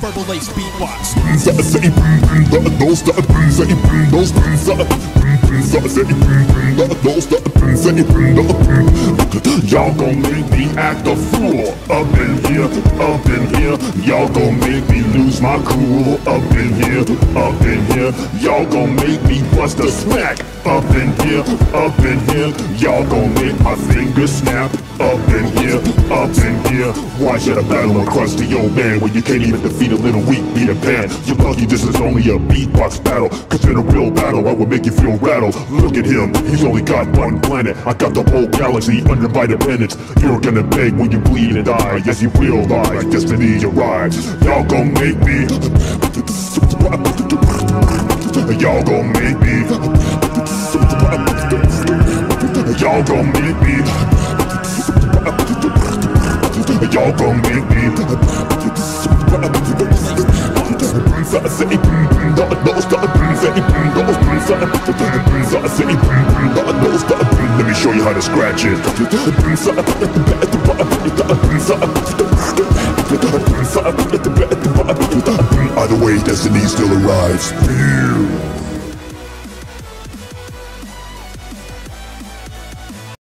verbal lace beatbox. Y'all gon' make me act a fool up in here, up in here. Y'all gon' make me lose my cool up in here, up in here. Y'all gon' make me bust a smack up in here, up in here. Y'all gon' make my fingers snap up in here, up in here. Why should I battle a crusty old man when you can't even defeat a little weak Peter Pan? You're lucky this is only a beatbox battle, cause in a real battle I will make you feel rattled. Look at him, he's only got one planet. I got the whole galaxy under my dependence. You're gonna beg when you bleed and die. Yes, you will die, destiny arrives. Y'all gon' make me. Y'all gon' make me. Y'all gon' make me. Y'all gon' make me. Let me show you how to scratch it. Either way, destiny still arrives.